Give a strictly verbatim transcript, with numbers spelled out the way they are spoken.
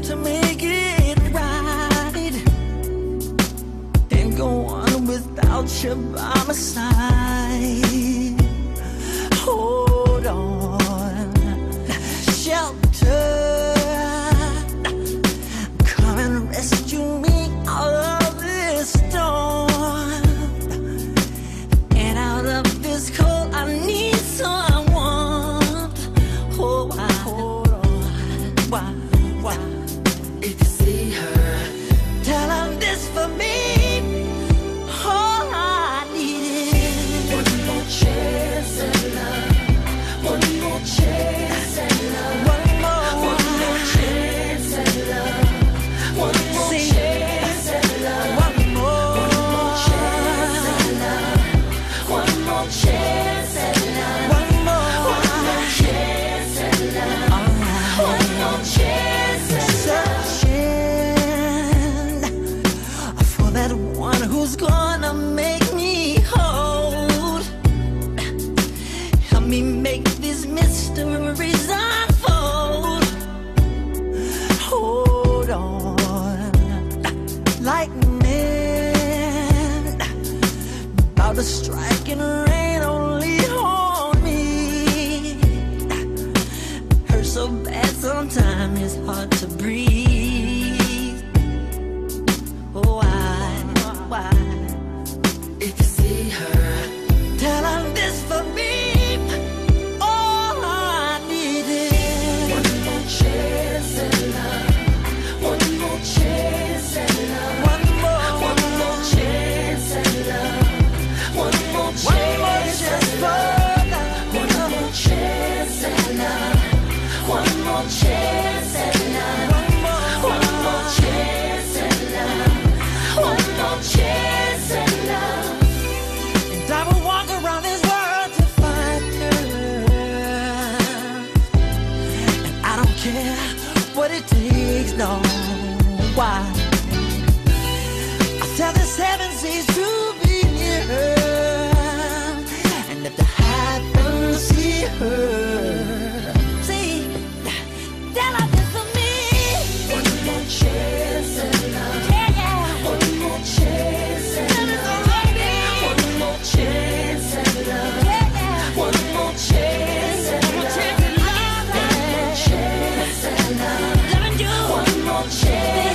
to make it right and go on without you by my side. Hold on, shelter, come and rescue me out of this storm and out of this cold. I need someone. Oh, I, hold on, why, why? If you see her, tell her this for me. All I need is one more chance at love, one more chance at love, one more, one more chance at love, one more See, chance at love, one more, one more chance at love, one more chance at love, one more, one more chance at love, one more chance at love. Searching for that one who's gonna make me whole. Help me make these mysteries unfold. Hold on, lightning about to strike and rain only on me. Hurts so bad sometimes it's hard to breathe. Oh, why, why? If you see her, tell her this for me. All I need is one more chance at love, one more chance at love, one more, one more chance at love, one more chance at love, one more chance at love, one more chance at love, one more, one more chance at love, one more chance at love. And I will walk around this world to find her. And I don't care what it takes, no. Why? I'll tell the seven seas to be near her, and if the heavens see her, see, tell her this for me. One more chance at love, yeah, yeah. One more chance at love, one more chance at love, yeah, yeah. One more chance at love, one more chance at love, one more chance at love, one more chance.